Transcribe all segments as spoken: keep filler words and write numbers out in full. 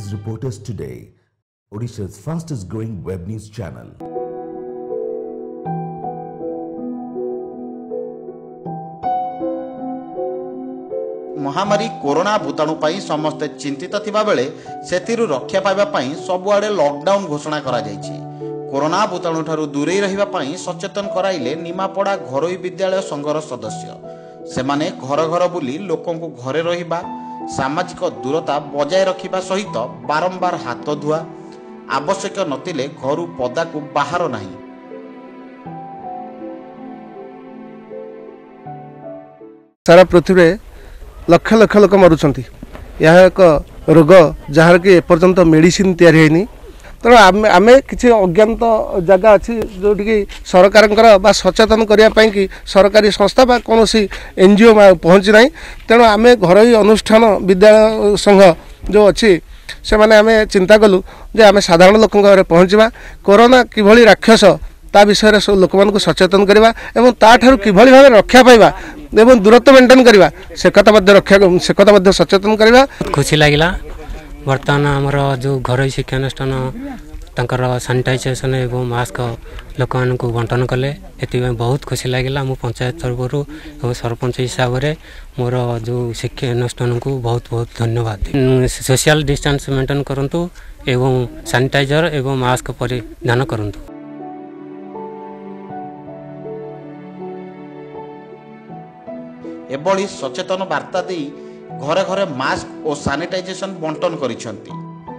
News Reporters Today, Odisha's fastest growing web news channel. महामारी corona भूताणु पाई समस्ते चिंतित थिबा बेले सेतिरु रक्षा पाइबा पाई सबुआडे लॉकडाउन घोषणा करा जायछि। कोरोना भूताणु ठारू दूरेई रहिबा पाई सचेतन कराइले निमापड़ा घरोई विद्यालय संघर सदस्य। सेमाने घर घर बुली लोकंकु घरे रहिबा, सामाजिक दूरता बजाय रखिबा सहित बारंबार हाथ धुआ, आवश्यक नतिले घरु पदाकु बाहर नाही। सारा पृथ्वी लक्ष लक्ष लोक मरुंट। यह एक रोग जार कि एपर्यंत मेडिसिन तैयारी होनी। तेणु आम आम किसी अज्ञात जगह अच्छी जोटि सरकार सचेतन करने कि सरकारी संस्था बा कौन एनजीओ पहुँची ना। तेणु आम घर अनुष्ठान विद्यालय संघ जो अच्छी से माने आम चिंता कलु जे आम साधारण लोक घरे पहुँचवा, कोरोना किभली राक्षस ता विषय लोक मानक सचेतन करवा एवं ताठारु किभली भाव रक्षा पाइबा एवं दूरत्व मेंटेन करवा से कथा मध्य रक्षा से कथा मध्य सचेतन करवा। खुशी लगिला बर्तमान आमर जो घर शिक्षानुष्ठान तंकर सैनिटाइजेशन एवं मास्क लोक मानक बंटन कले एथि बहुत खुशी लगिला। मु पंचायत तरफ और सरपंच हिसाब से मोर जो शिक्षानुष्ठान को बहुत बहुत धन्यवाद। सोशल डिस्टेंस मेंटेन करंतु एवं सैनिटाइजर एवं मास्क परिधान करंतु। एभली सचेतन वार्ता दे घरे घरे मास्क और सैनिटाइजेशन बंटन करिसेंती।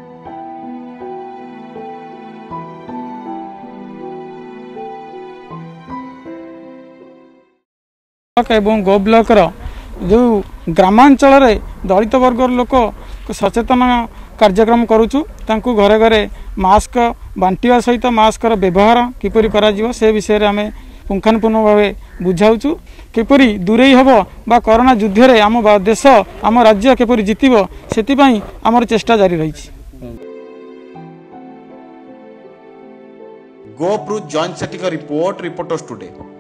एवं गो ब्लॉक जो ग्रामांचल दलित वर्गर लोक सचेतन कार्यक्रम करुचु तांकु घरे घरे मास्क बांटिवा सहित मास्क व्यवहार किपरि करा जिवो से विषय आम पुंखानुपुंख भाव बुझाऊँ किपरि दूरेई हम बा कोरोना युद्ध रे आम देश आम राज्य किपरि जितिबो सेतिपई आमर चेष्टा जारी रही। गोप्रू joint setting report reporters today.